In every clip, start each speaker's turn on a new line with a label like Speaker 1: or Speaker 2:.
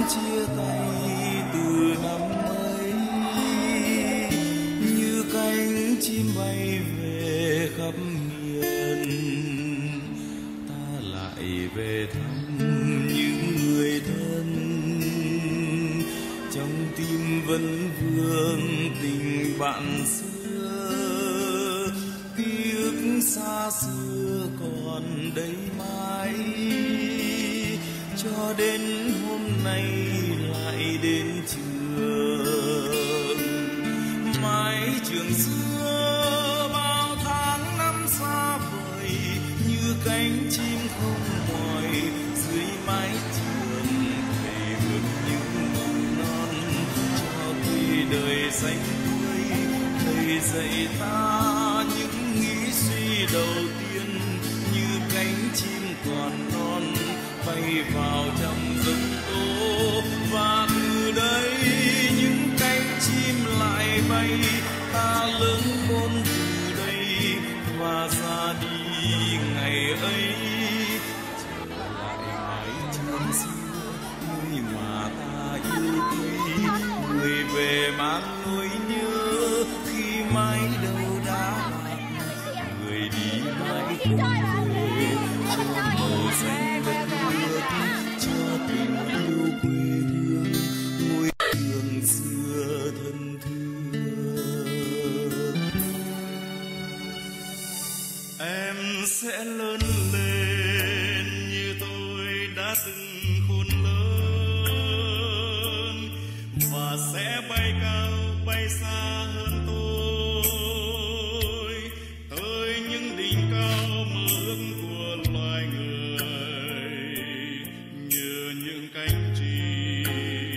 Speaker 1: chia tay từ năm ấy, như cánh chim bay về khắp miền, ta lại về thăm những người thân, trong tim vẫn vương tình bạn xưa, ký ức xa xưa còn đây mãi, cho đến hôm nay lại đến trường. Mái trường xưa bao tháng năm xa vời, như cánh chim không mỏi dưới mái trường, thầy bước những mầm non cho tuổi đời xanh tươi. Thầy dạy ta những nghĩ suy đầu tiên, như cánh chim còn non bay vào trong giấc tố, và từ đây những cánh chim lại bay, ta lớn khôn từ đây và ra đi ngày ấy, trở lại mái trường xưa nơi mà ta yêu quý, người về mang nỗi nhớ khi mãi đâu đã lạc, người đi mãi không về, cho màu xanh đất nước, cho tình yêu quê hương, ngôi trường xưa thân thương. Em sẽ lớn lên như tôi đã từng khôn lớn, và sẽ bay cao bay xa hơn tôi, tới những đỉnh cao mơ ước của loài người, như những cánh chim.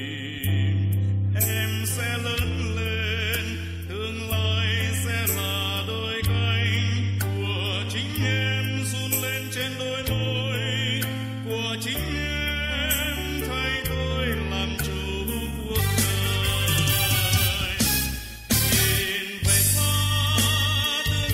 Speaker 1: Em sẽ lớn lên, tương lai sẽ là đôi cánh của chính em, run lên trên đôi môi của chính em, thay tôi làm chủ cuộc đời. Nhìn về xa tương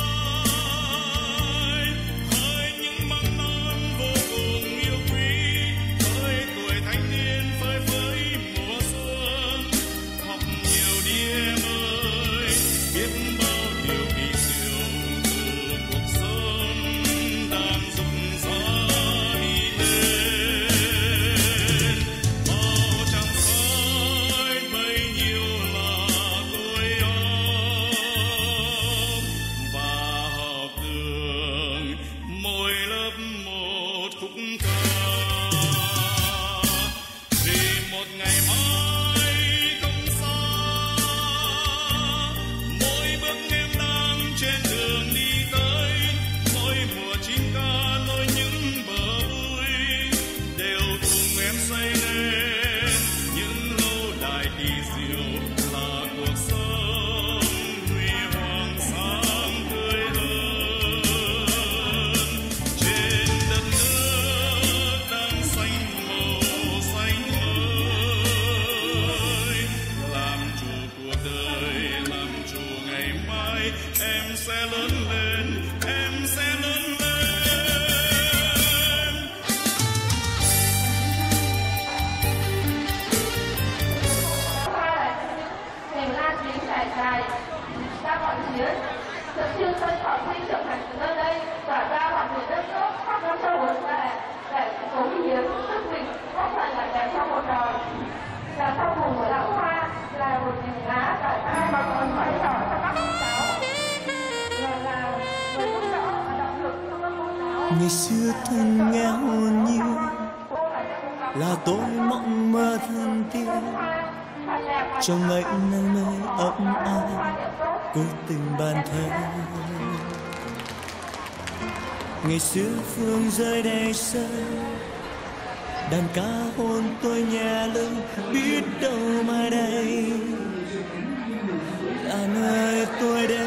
Speaker 1: lai, hỡi những mầm non vô cùng yêu quý, hỡi tuổi thanh niên phơi phới mùa xuân, học nhiều đi em ơi, biết bao điều kỳ diệu từ cuộc sống đang rụng rã đi lên. Màu trắng soi bấy nhiêu là tôi ôm, và học đường mỗi lớp một khúc ca, vì một ngày mai không xa, mỗi bước em đang trên đường đi tới, mỗi mùa chim ca nối những bờ vui, đều cùng em xây nên những lâu đài kỳ diệu, là cuộc sống huy hoàng sáng tươi hơn. Trên đất nước đang xanh màu xanh mới, làm chủ cuộc đời, làm chủ ngày mai. Em sẽ lớn lên, em sẽ lớn lên.
Speaker 2: Niềm lan tiếng trải dài ra mọi phía, tượng trưng cho thọ sinh trưởng thành từ nơi đây, tỏa ra mọi miền đất nước khắp năm châu bốn bể, để cống hiến sức mình góp phần làm đẹp cho một đời. Là sau cùng của lão Hoa, là một nhành lá trải dài mà còn phải trỏ cho các con cháu, là người con rõ và động lực cho các con cháu.
Speaker 1: Ngày xưa thân nghe hồn nhiên, là tôi mộng mơ thân tiên, trong ngày nắng mới ấm áp, cố tình bàn thân. Ngày xưa phương rơi đầy sân, đàn ca hôn tôi nhẹ lưng, biết đâu mai đây là nơi tôi đến.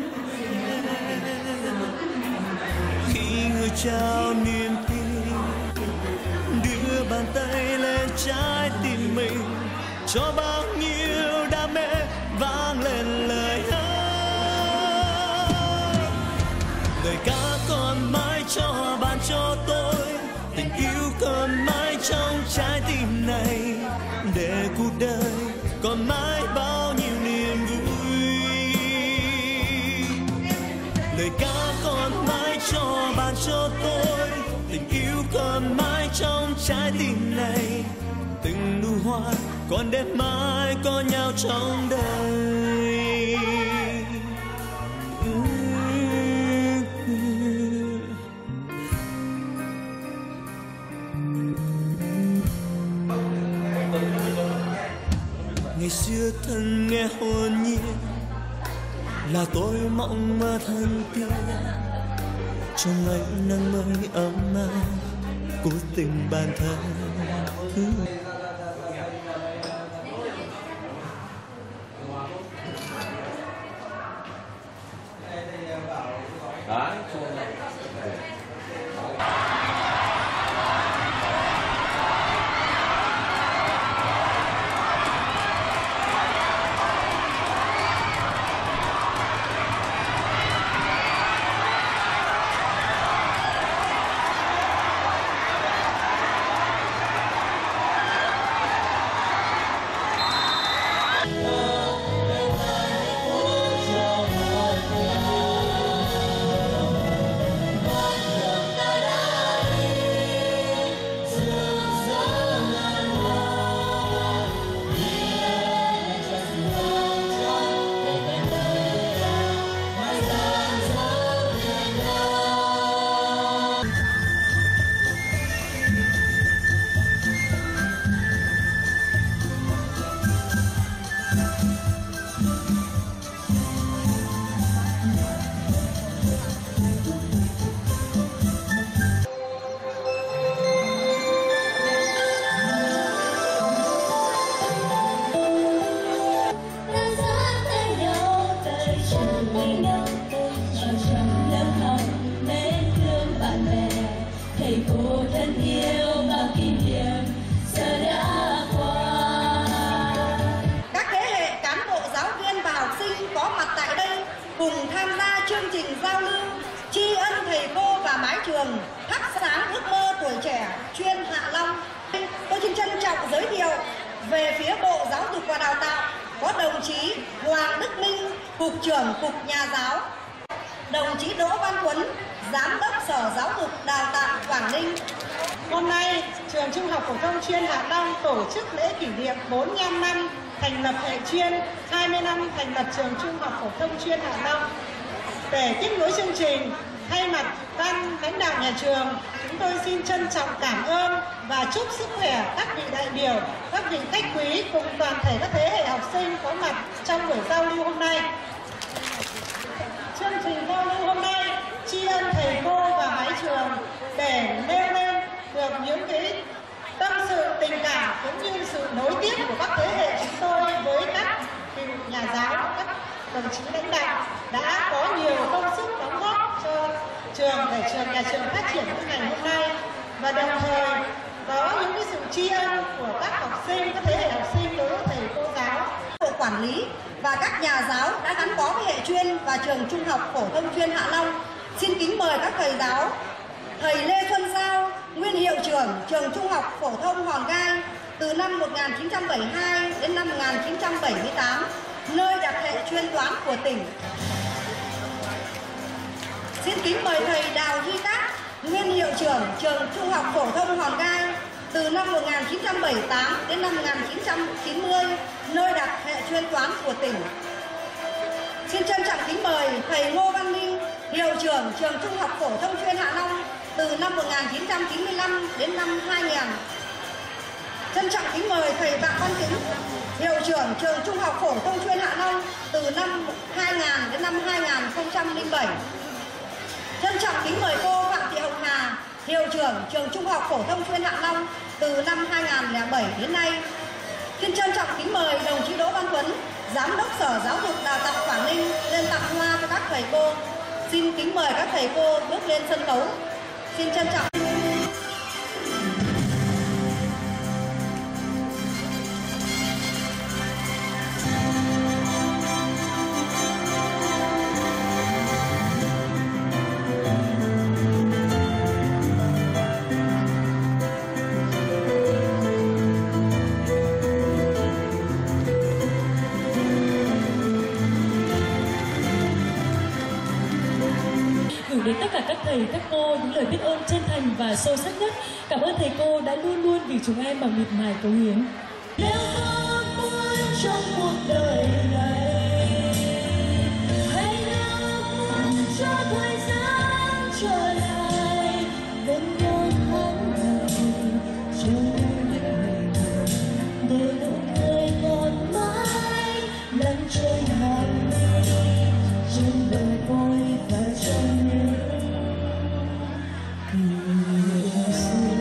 Speaker 1: Khi người trao niềm tin, đưa bàn tay lên trái tim mình, cho bao nhiêu đam mê vang lên lời hát. Lời ca còn mãi cho bạn cho tôi, tình yêu còn mãi trong trái tim này. tình yêu còn mãi trong trái tim này, từng nụ hoa còn đẹp mãi có nhau trong đời. Ngày xưa thân nghe hồn nhiên là tôi mộng mơ thân tiên, trong ánh nắng mới ấm áp cố tình bản thân.
Speaker 3: cùng tham gia chương trình giao lưu tri ân thầy cô và mái trường thắp sáng ước mơ tuổi trẻ chuyên Hạ Long. Tôi xin trân trọng giới thiệu về phía Bộ Giáo dục và Đào tạo có đồng chí Hoàng Đức Minh, Cục trưởng Cục Nhà giáo, đồng chí Đỗ Văn Tuấn, Giám đốc Sở Giáo dục Đào tạo Quảng Ninh.
Speaker 4: Hôm nay, Trường Trung học Phổ thông chuyên Hạ Long tổ chức lễ kỷ niệm 45 năm thành lập hệ chuyên, 20 năm thành lập Trường Trung học Phổ thông chuyên Hạ Long. Để tiếp nối chương trình, thay mặt ban lãnh đạo nhà trường, chúng tôi xin trân trọng cảm ơn và chúc sức khỏe các vị đại biểu, các vị khách quý cùng toàn thể các thế hệ học sinh có mặt trong buổi giao lưu hôm nay. Chương trình giao lưu hôm nay tri ân thầy cô và mái trường để nêu lên được những cái tâm sự tình cảm cũng như sự nối tiếp của các thế hệ chúng tôi với các vị nhà giáo, các đồng chí lãnh đạo đã có nhiều công sức đóng góp cho trường để nhà trường phát triển như ngày hôm nay, và đồng thời có những cái sự tri ân của các học sinh, các thế hệ học sinh đối với thầy cô giáo,
Speaker 3: Bộ Quản lý và các nhà giáo đã gắn bó với hệ chuyên và Trường Trung học Phổ thông chuyên Hạ Long. Xin kính mời các thầy giáo, thầy Lê Xuân Giao, nguyên hiệu trưởng Trường Trung học Phổ thông Hòn Gai từ năm 1972 đến năm 1978, nơi đặt hệ chuyên toán của tỉnh. Xin kính mời thầy Đào Duy Cát, nguyên hiệu trưởng Trường Trung học Phổ thông Hòn Gai từ năm 1978 đến năm 1990, nơi đặt hệ chuyên toán của tỉnh. Xin trân trọng kính mời thầy Ngô Văn Minh, hiệu trưởng Trường Trung học Phổ thông chuyên Hạ Long từ năm 1995 đến năm 2000. Trân trọng kính mời thầy Phạm Văn Kính, hiệu trưởng Trường Trung học Phổ thông chuyên Hạ Long từ năm 2000 đến năm 2007. Trân trọng kính mời cô Phạm Thị Hồng Hà, hiệu trưởng Trường Trung học Phổ thông chuyên Hạ Long từ năm 2007 đến nay. Xin trân trọng kính mời đồng chí Đỗ Văn Tuấn, Giám đốc Sở Giáo dục Đào tạo Quảng Ninh lên tặng hoa cho các thầy cô. Xin kính mời các thầy cô bước lên sân khấu. Xin trân trọng.
Speaker 5: Gửi đến tất cả các thầy thầy, các cô những lời biết ơn chân thành và sâu sắc nhất. Cảm ơn thầy cô đã luôn luôn vì chúng em mà miệt mài cống hiến. Nếu có muốn trong cuộc đời này, hãy muốn cho thời gian trở lại gần nhau tháng ngày, cho những ngày để nụ cười còn mãi lắng trôi hàng ngày trên bờ môi và trong những kỷ niệm xưa.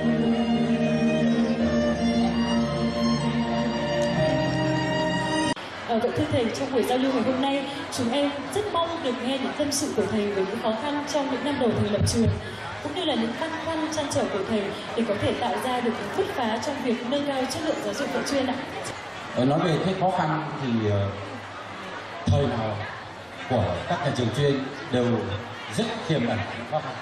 Speaker 5: Vậy thưa thầy, trong buổi giao lưu ngày hôm nay, chúng em rất mong được nghe những tâm sự của thầy về những khó khăn trong những năm đầu thành lập trường, cũng như là những băn khoăn trăn trở của thầy để có thể tạo ra được những bứt phá trong việc nâng cao chất lượng giáo dục hậu chuyên ạ.
Speaker 6: Nói về cái khó khăn thì thời nào của các nhà trường chuyên đều rất tiềm ẩn khó khăn.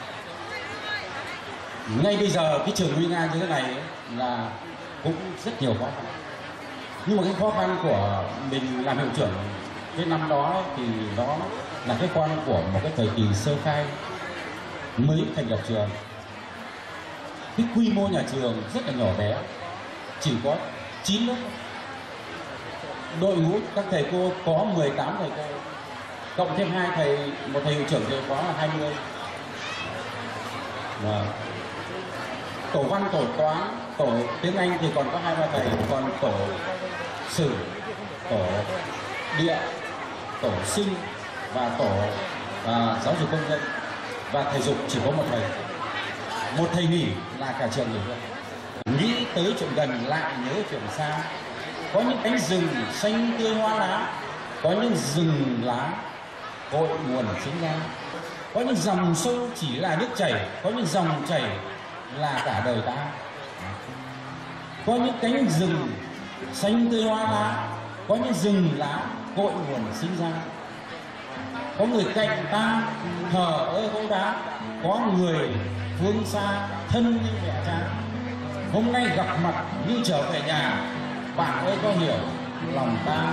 Speaker 6: Ngay bây giờ cái trường nguy nga như thế này ấy, là cũng rất nhiều khó khăn. Nhưng mà cái khó khăn của mình làm hiệu trưởng cái năm đó thì đó là cái quan của một cái thời kỳ sơ khai mới thành lập trường. Cái quy mô nhà trường rất là nhỏ bé, chỉ có 9 lớp. Đội ngũ các thầy cô có 18 thầy cô, cộng thêm một thầy hiệu trưởng thì có 20. Và tổ văn, tổ toán, tổ tiếng Anh thì còn có 2-3 thầy, còn tổ sử, tổ địa, tổ sinh và tổ giáo dục công dân và thầy dục chỉ có một thầy. Một thầy nghỉ là cả trường nghỉ luôn. Nghĩ tới chuyện gần lại nhớ chuyện xa. Có những cánh rừng xanh tươi hoa lá, có những rừng lá cội nguồn sinh ra, có những dòng sâu chỉ là nước chảy, có những dòng chảy là cả đời ta. Có những cánh rừng xanh tươi hoa lá, có những rừng lá cội nguồn sinh ra. Có người cạnh ta thờ ơ gỗ đá, có người phương xa thân như mẹ cha. Hôm nay gặp mặt như trở về nhà, bạn ơi có hiểu lòng ta.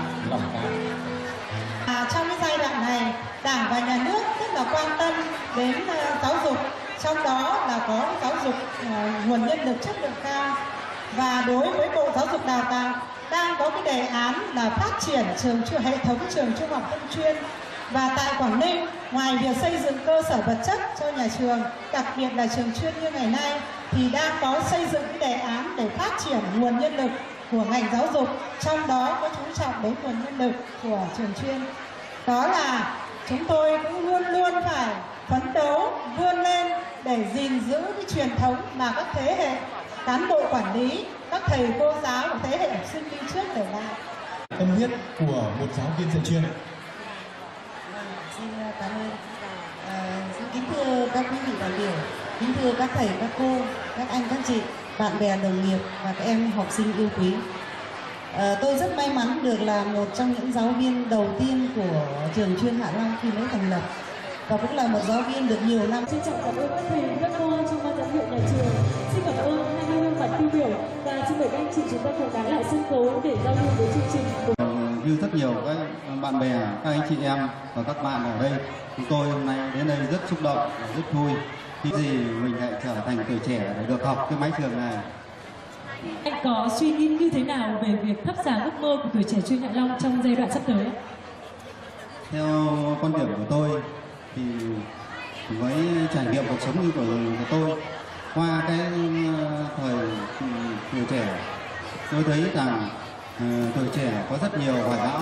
Speaker 4: Trong cái giai đoạn này, Đảng và Nhà nước rất là quan tâm đến giáo dục, trong đó là có giáo dục nguồn nhân lực chất lượng cao. Và đối với Bộ Giáo dục Đào tạo đang có cái đề án là phát triển hệ thống trường trung học thông chuyên. Và tại Quảng Ninh, ngoài việc xây dựng cơ sở vật chất cho nhà trường, đặc biệt là trường chuyên như ngày nay, thì đang có xây dựng cái đề án để phát triển nguồn nhân lực của ngành giáo dục, trong đó có chú trọng đến nguồn nhân lực của trường chuyên. Đó là chúng tôi cũng luôn luôn phải phấn đấu, vươn lên để gìn giữ cái truyền thống mà các thế hệ cán bộ quản lý, các thầy cô giáo của thế hệ học sinh đi trước để lại.
Speaker 7: Tâm huyết của một giáo viên dạy chuyên.
Speaker 3: Xin cảm ơn. Xin kính thưa các quý vị đại biểu, kính thưa các thầy, các cô, các anh, các chị, bạn bè, đồng nghiệp và các em học sinh yêu quý. Tôi rất may mắn được là một trong những giáo viên đầu tiên của trường chuyên Hạ Long khi mới thành lập, và cũng là một giáo viên được nhiều năm.
Speaker 5: Xin trọng cảm ơn các thầy, các cô trong ban giám hiệu nhà trường. Xin cảm ơn 20 gương mặt tiêu biểu và xin mời các anh chị chúng ta cùng nán lại sân khấu để giao lưu với chương trình.
Speaker 7: Như rất nhiều các bạn bè, các anh chị em và các bạn ở đây, chúng tôi hôm nay đến đây rất xúc động, rất vui khi gì mình lại trở thành tuổi trẻ để được học cái mái trường này.
Speaker 5: Anh có suy nghĩ như thế nào về việc thắp sáng ước mơ của tuổi trẻ chuyên Hạ Long trong giai đoạn sắp tới?
Speaker 7: Theo quan điểm của tôi thì với trải nghiệm cuộc sống như của tôi, qua cái thời tuổi trẻ, tôi thấy rằng tuổi trẻ có rất nhiều hoài bão.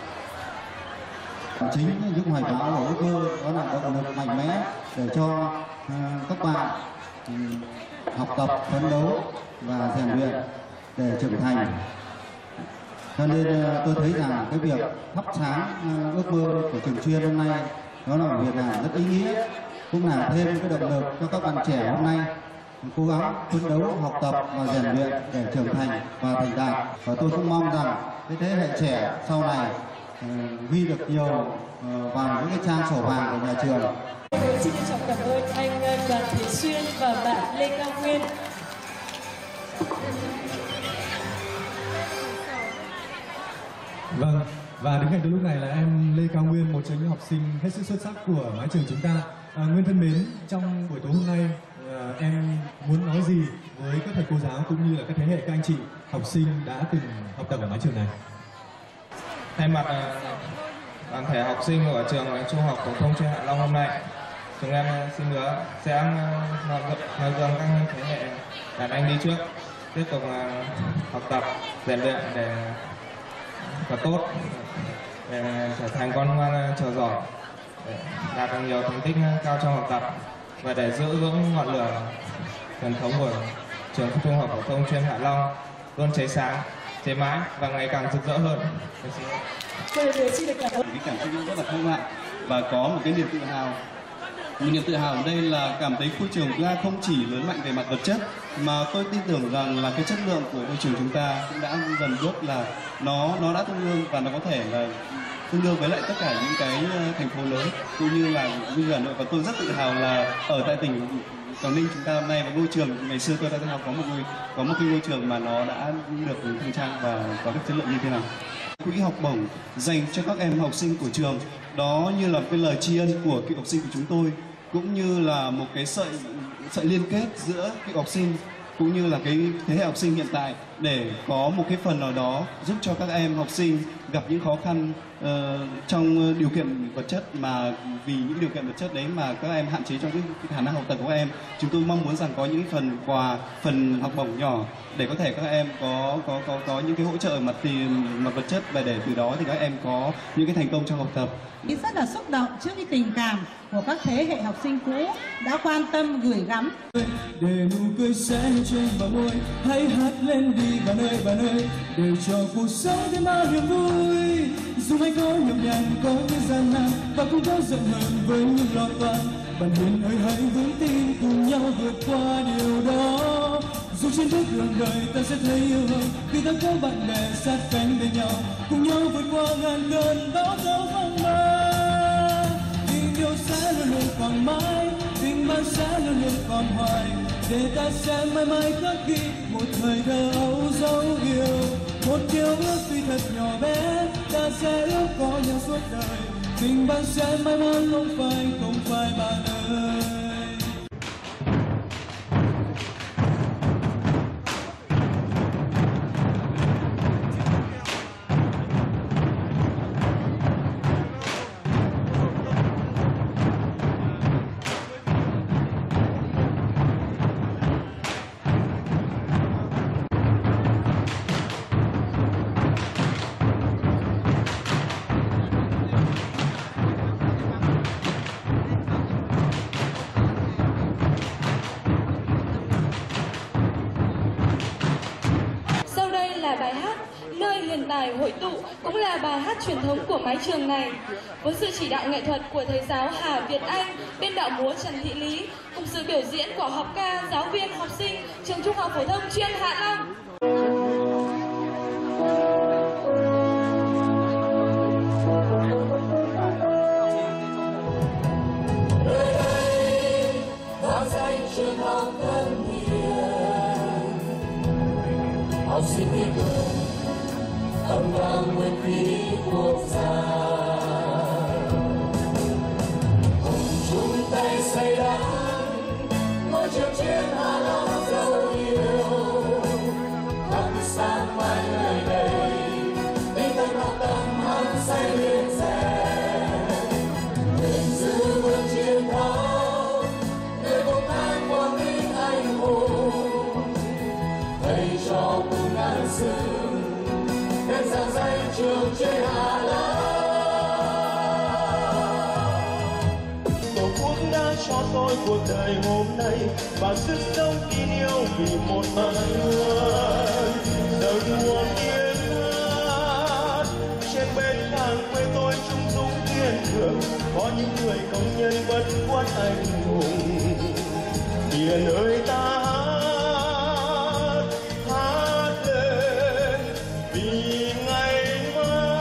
Speaker 7: Chính những hoài bão của ước mơ đó là động lực mạnh mẽ để cho các bạn học tập, phấn đấu và rèn luyện để trưởng thành. Cho nên tôi thấy rằng cái việc thắp sáng ước mơ của trường chuyên hôm nay đó là một việc làm rất ý nghĩa, cũng là thêm cái động lực cho các bạn trẻ hôm nay cố gắng phấn đấu, học tập và rèn luyện để trưởng thành và thành đạt. Và tôi cũng mong rằng cái thế hệ trẻ sau này ghi được nhiều vào những cái trang sổ vàng của nhà trường.
Speaker 5: Xin trân trọng cảm ơn anh Đoàn Thế Xuyên và bạn Lê Cao Nguyên.
Speaker 8: Vâng, và đứng cạnh tôi lúc này là em Lê Cao Nguyên, một trong những học sinh hết sức xuất sắc của mái trường chúng ta. Nguyên thân mến, trong buổi tối hôm nay em muốn nói gì với các thầy cô giáo cũng như là các thế hệ các anh chị học sinh đã từng học tập ở mái trường này?
Speaker 9: Thay mặt toàn thể học sinh của trường Trung học phổ thông chuyên Hạ Long hôm nay, chúng em xin hứa sẽ noi gương các thế hệ đàn anh đi trước, tiếp tục học tập, rèn luyện để thật tốt, để trở thành con ngoan trò giỏi, để đạt được nhiều thành tích cao trong học tập và để giữ vững ngọn lửa truyền thống của trường Trung học phổ thông chuyên Hạ Long luôn cháy sáng, cháy mãi và ngày càng rực rỡ hơn.
Speaker 10: Cái cảm xúc rất là không hạn và có một cái niềm tự hào. Một niềm tự hào ở đây là cảm thấy ngôi trường chúng ta không chỉ lớn mạnh về mặt vật chất, mà tôi tin tưởng rằng là cái chất lượng của ngôi trường chúng ta cũng đã dần bước là nó đã tương đương và nó có thể là tương đương với lại tất cả những cái thành phố lớn cũng như là Hà Nội. Và tôi rất tự hào là ở tại tỉnh Quảng Ninh chúng ta hôm nay, và ngôi trường ngày xưa tôi đã học có một cái ngôi trường mà nó đã được khang trang và có cái chất lượng như thế nào. Quỹ học bổng dành cho các em học sinh của trường đó như là cái lời tri ân của cựu học sinh của chúng tôi, cũng như là một cái sợi liên kết giữa cựu học sinh cũng như là cái thế hệ học sinh hiện tại, để có một cái phần nào đó giúp cho các em học sinh gặp những khó khăn trong điều kiện vật chất, mà vì những điều kiện vật chất đấy mà các em hạn chế trong cái khả năng học tập của các em. Chúng tôi mong muốn rằng có những phần quà, phần học bổng nhỏ để có thể các em có những cái hỗ trợ mặt tiền, mặt vật chất, và để từ đó thì các em có những cái thành công trong học tập.
Speaker 4: Rất là xúc động trước cái tình cảm của các thế hệ học sinh cũ đã quan tâm gửi gắm.
Speaker 1: Để nụ cười sẽ trên bờ môi, hãy hát lên đi bạn ơi, để cho cuộc sống thêm bao niềm vui. Dù hay có nhọc nhằn, có những gian nan và cũng có giận hờn với những lo toan, bạn hiền ơi hãy vững tin cùng nhau vượt qua điều đó. Dù trên bước đường đời ta sẽ thấy yêu hơn khi ta có bạn bè sát cánh bên nhau, cùng nhau vượt qua ngàn cơn bão tố phong ba. Tình yêu sẽ luôn luôn còn mãi, tình bạn sẽ luôn luôn còn hoài, để ta sẽ mãi mãi khắc ghi một thời thơ ấu dấu yêu. Một điều ước tuy thật nhỏ bé, ta sẽ ước có nhau suốt đời. Tình bạn sẽ mãi mãi không phải bạn ơi.
Speaker 11: Bài hát Nơi Hiền Tài Hội Tụ cũng là bài hát truyền thống của mái trường này, với sự chỉ đạo nghệ thuật của thầy giáo Hà Việt Anh, biên đạo múa Trần Thị Lý, cùng sự biểu diễn của học ca, giáo viên, học sinh trường Trung học phổ thông chuyên Hạ Long.
Speaker 1: Nơi đây đã danh trường học thân thiện, học sinh yêu thương âm vang nguyên khí quốc gia, cùng chung tay xây đắp ngôi trường chuyên Hạ Long dấu yêu. Thắp sáng mãi nơi đây, tinh thần học tập hăng say lên rèn, nguyện giữ vững chiến thắng người công an Quảng Ninh anh hùng. Thầy cho cùng ngàn xưa đem giảng dạy trường chuyên Hạ Long. Tổ quốc đã cho tôi cuộc đời hôm nay và sức sống tin yêu vì một mãi luôn. Dâng muôn tiếng hát trên bến cảng quê tôi trung dũng kiên cường, có những người công nhân bất khuất anh hùng. Hiền ơi ta hát lên vì ngày mai.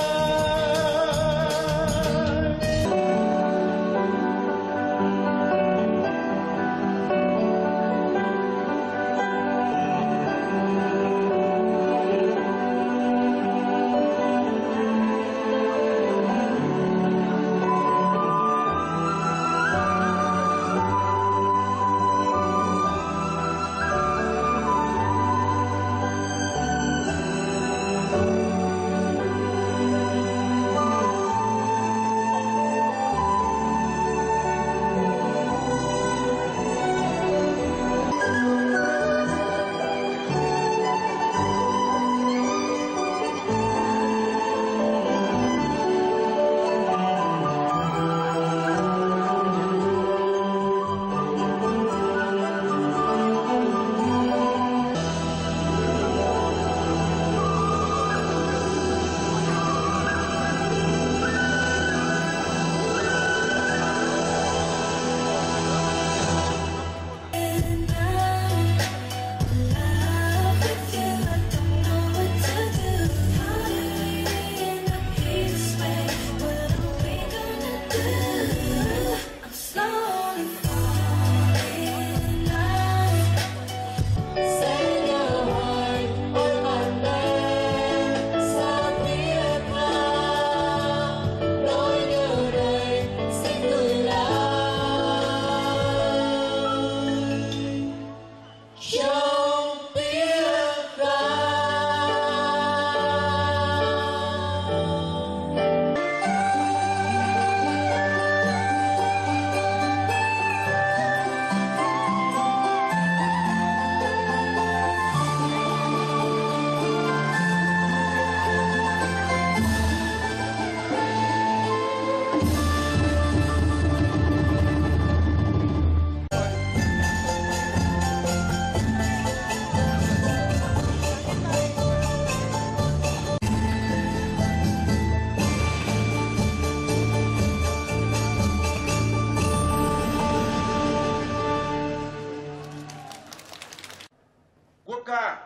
Speaker 1: ca.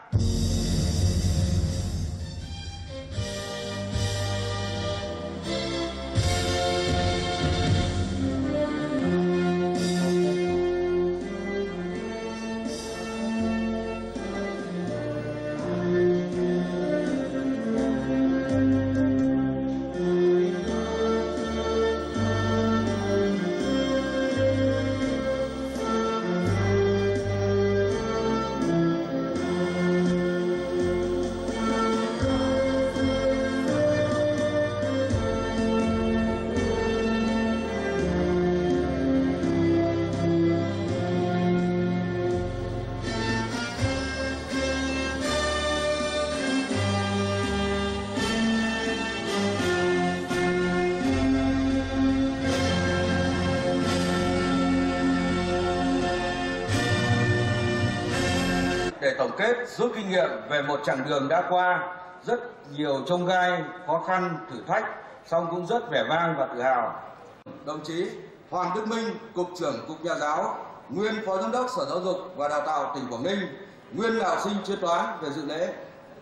Speaker 12: Để tổng kết, rút kinh nghiệm về một chặng đường đã qua, rất nhiều chông gai, khó khăn, thử thách, song cũng rất vẻ vang và tự hào. Đồng chí Hoàng Đức Minh, Cục trưởng Cục Nhà giáo, nguyên Phó Giám đốc Sở Giáo dục và Đào tạo tỉnh Quảng Ninh, nguyên là học sinh chuyên toán về dự lễ.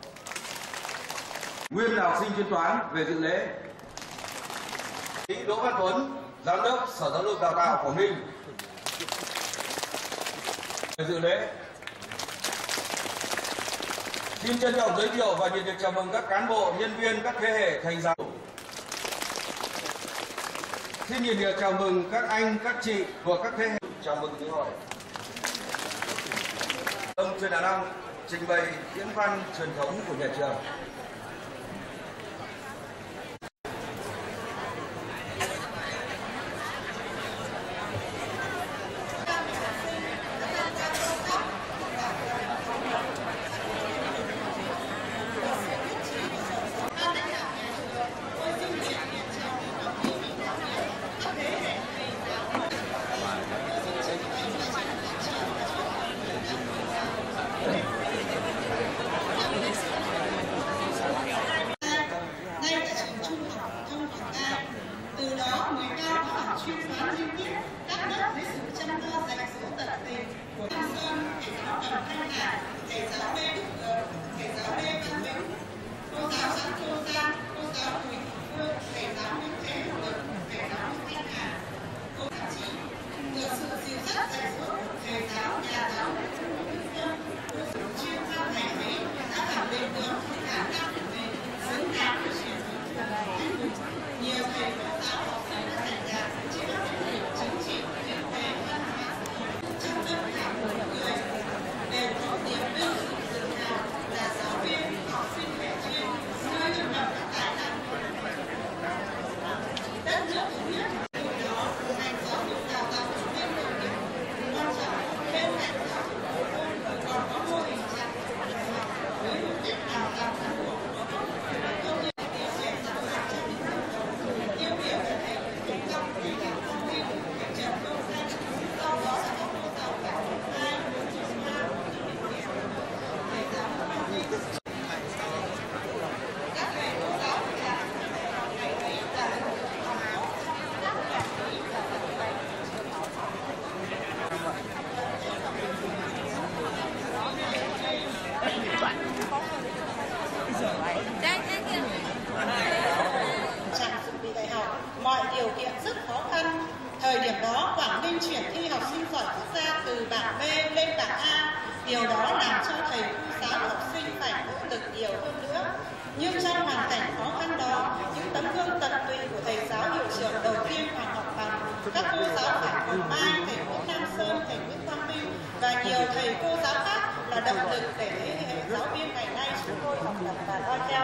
Speaker 12: Nguyên là học sinh chuyên toán về dự lễ. Đỗ Văn Tuấn, Giám đốc Sở Giáo dục Đào tạo Quảng Ninh về dự lễ. Xin trân trọng giới thiệu và nhiệt liệt chào mừng các cán bộ, nhân viên, các thế hệ thầy giáo. Xin nhiệt liệt chào mừng các anh, các chị của các thế hệ. Chào mừng lễ hội. Ông Trần Đàn Long trình bày diễn văn truyền thống của nhà trường.
Speaker 4: Mọi điều kiện rất khó khăn. Thời điểm đó, Quảng Ninh chuyển thi học sinh giỏi quốc gia từ bảng B lên bảng A. Điều đó làm cho thầy cô giáo học sinh phải nỗ lực nhiều hơn nữa. Nhưng trong hoàn cảnh khó khăn đó, những tấm gương tận tụy của thầy giáo hiệu trưởng đầu tiên Hoàng Ngọc Bằng, các cô giáo Phạm Hồng Mai, thầy Nguyễn Nam Sơn, thầy Nguyễn Quang Minh và nhiều thầy cô giáo khác là động lực để thế hệ giáo viên ngày nay chúng tôi học tập và noi theo.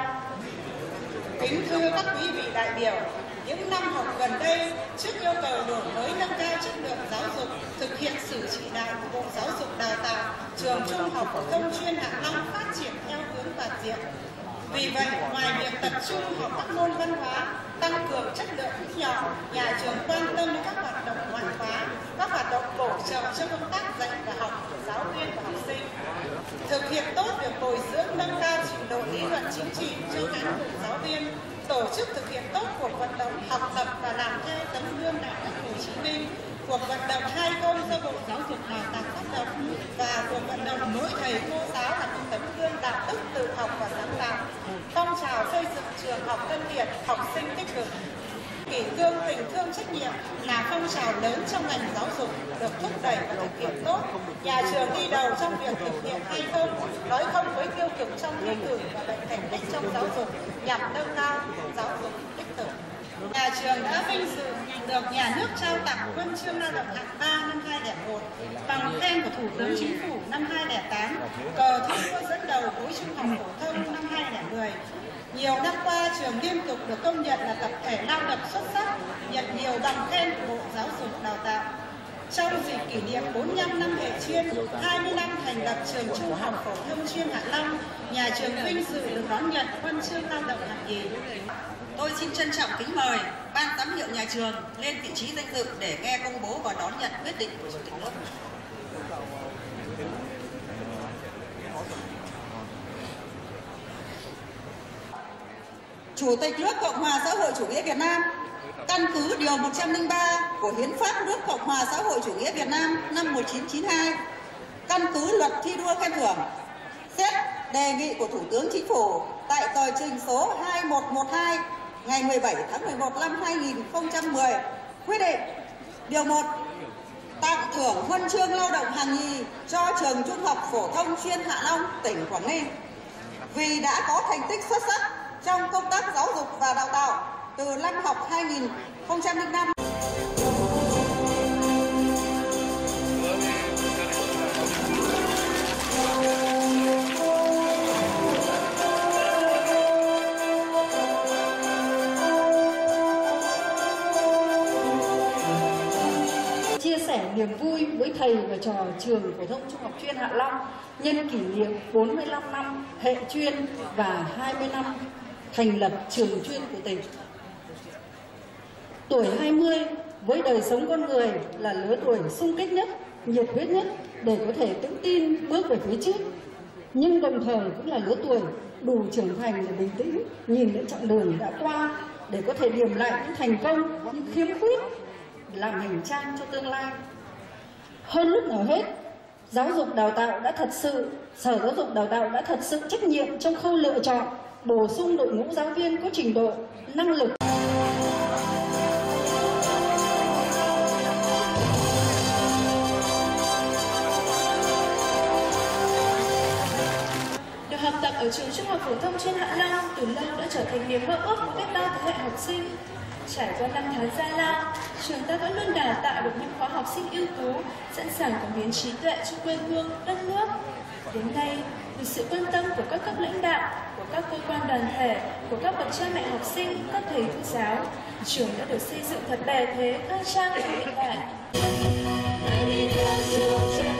Speaker 4: Kính thưa các quý vị đại biểu, những năm học gần đây, trước yêu cầu đổi mới nâng cao chất lượng giáo dục, thực hiện sự chỉ đạo của Bộ Giáo dục Đào tạo, trường Trung học phổ thông chuyên Hạ Long phát triển theo hướng toàn diện. Vì vậy, ngoài việc tập trung học các môn văn hóa, tăng cường chất lượng mũi nhọn, nhà trường quan tâm đến các hoạt động ngoại khóa, các hoạt động bổ trợ cho công tác dạy và học của giáo viên và học sinh. Thực hiện tốt việc bồi dưỡng nâng cao trình độ lý luận chính trị cho cán bộ giáo viên, tổ chức thực hiện tốt cuộc vận động học tập và làm theo tấm gương đạo đức Hồ Chí Minh, cuộc vận động 2 công do Bộ Giáo dục Đào tạo phát động và cuộc vận động mỗi thầy cô giáo là một tấm gương đạo đức tự học và sáng tạo, phong trào xây dựng trường học thân thiện, học sinh tích cực. Kỷ cương tình thương trách nhiệm là phong trào lớn trong ngành giáo dục được thúc đẩy và thực hiện tốt. Nhà trường đi đầu trong việc thực hiện 2 không, nói không với tiêu cực trong thi cử và bệnh thành tích trong giáo dục nhằm nâng cao giáo dục đích thực. Nhà trường đã vinh dự được nhà nước trao tặng huân chương lao động hạng 3 năm 2001, bằng khen của Thủ tướng Chính phủ năm 2008, cờ thi đua dẫn đầu khối trung học phổ thông năm 2010. Nhiều năm qua, trường liên tục được công nhận là tập thể lao động xuất sắc, nhận nhiều bằng khen của Bộ Giáo dục Đào tạo. Trong dịp kỷ niệm 45 năm hệ chuyên, 20 năm thành lập trường Trung học phổ thông chuyên Hạ Long, nhà trường vinh dự được đón nhận huân chương lao động hạng nhì.
Speaker 3: Tôi xin trân trọng kính mời Ban giám hiệu nhà trường lên vị trí danh dự để nghe công bố và đón nhận quyết định của Chủ tịch nước. Chủ tịch nước Cộng hòa xã hội chủ nghĩa Việt Nam, căn cứ điều 103 của Hiến pháp nước Cộng hòa xã hội chủ nghĩa Việt Nam năm 1992, căn cứ luật thi đua khen thưởng, xét đề nghị của Thủ tướng Chính phủ tại tờ trình số 2112 ngày 17 tháng 11 năm 2010 quyết định điều 1 tặng thưởng huân chương lao động hạng nhì cho trường Trung học phổ thông chuyên Hạ Long, tỉnh Quảng Ninh vì đã có thành tích xuất sắc trong công tác giáo dục và đào tạo từ năm học 2005.
Speaker 13: Chia sẻ niềm vui với thầy và trò trường phổ thông trung học chuyên Hạ Long nhân kỷ niệm 45 năm hệ chuyên và 20 năm thành lập trường chuyên của tỉnh. Tuổi 20 với đời sống con người là lứa tuổi sung kích nhất, nhiệt huyết nhất để có thể tự tin bước về phía trước. Nhưng đồng thời cũng là lứa tuổi đủ trưởng thành để bình tĩnh nhìn những chặng đường đã qua để có thể điểm lại những thành công, những khiếm khuyết làm hành trang cho tương lai. Hơn lúc nào hết, Sở Giáo dục Đào tạo đã thật sự trách nhiệm trong khâu lựa chọn, bổ sung đội ngũ giáo viên có trình độ, năng lực.
Speaker 11: Được học tập ở trường Trung học phổ thông chuyên Hạ Long từ lâu đã trở thành niềm mơ ước của biết bao thế hệ học sinh. Trải qua năm tháng gian lao, trường ta vẫn luôn đào tạo được những khóa học sinh ưu tú, sẵn sàng cống hiến trí tuệ cho quê hương, đất nước. Đến nay, vì sự quan tâm của các cấp lãnh đạo, của các cơ quan đoàn thể, của các bậc cha mẹ học sinh, các thầy cô giáo, trường đã được xây dựng thật bề thế, khang trang và hiện đại.